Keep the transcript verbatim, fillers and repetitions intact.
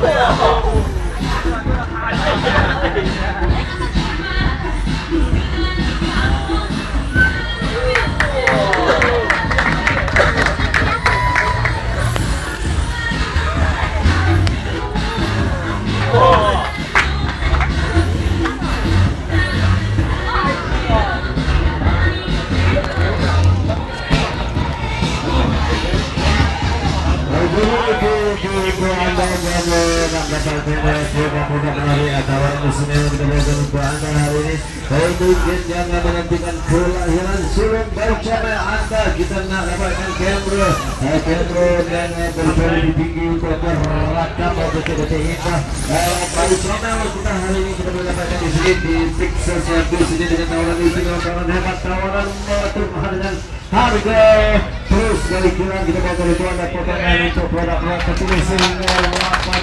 Jangan menghentikan kelahiran sulung bersama Anda. Kita nak dapatkan kamera kamera dan berjalan tinggi untuk merakam betul-betul indah. Baru selama kita hari ini kita boleh dapatkan di sini di Texas yang di sini dengan tawaran istimewa, tawaran hebat, tawaran mahal dengan harga terus kali kurang kita bakal itu ada potongan untuk produk-produk tertulis sehingga